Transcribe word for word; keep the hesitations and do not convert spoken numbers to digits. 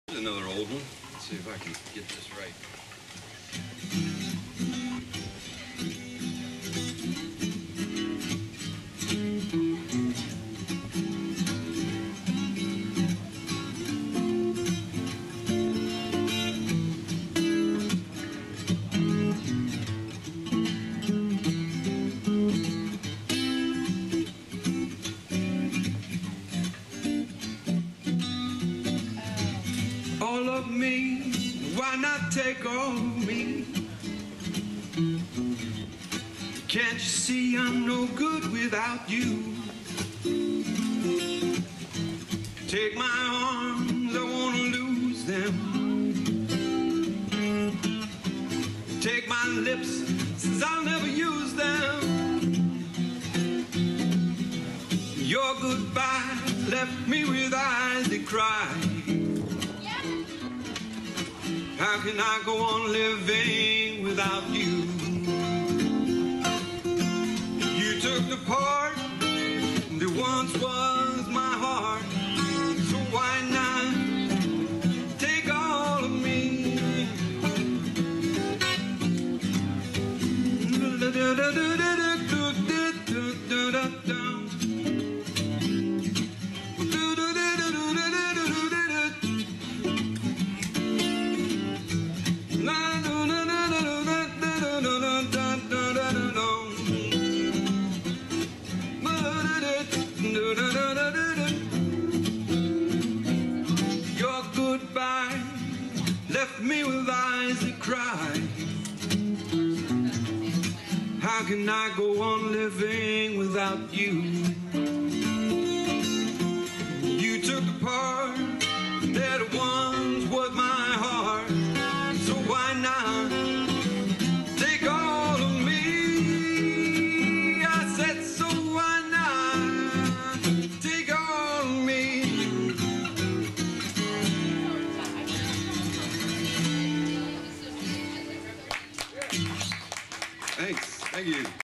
Another old one. Let's see if I can get this right. All of me, why not take all of me? Can't you see I'm no good without you? Take my arms, I wanna lose them. Take my lips, since I'll never use them. Your goodbye left me with eyes that cry. How can I go on living without you? You took the part that once was my heart, so why not take all of me? Your goodbye left me with eyes that cry. How can I go on living without you? You took the part that once was my heart, so why not take all of me? I said, so why not take all of me? Thanks. Thank you.